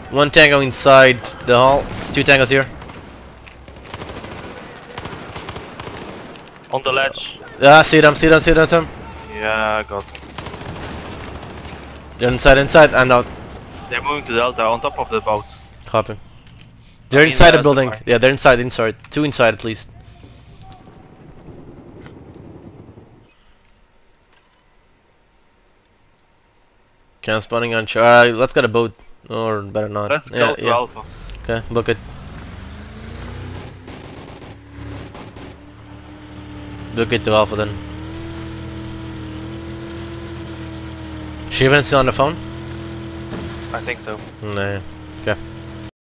One tango inside the hall. Two tangos here. On the ledge. Yeah, see them. Yeah, I got. They're inside, and out. They're moving to Delta on top of the boat. Copy. They're inside the building. Yeah, they're inside. Two inside at least. Cam spawning on char. Let's get a boat. Or better not. Let's go to Alpha. Okay, book it. Book it to Alpha then. Shivan still on the phone? I think so. Nah. Okay.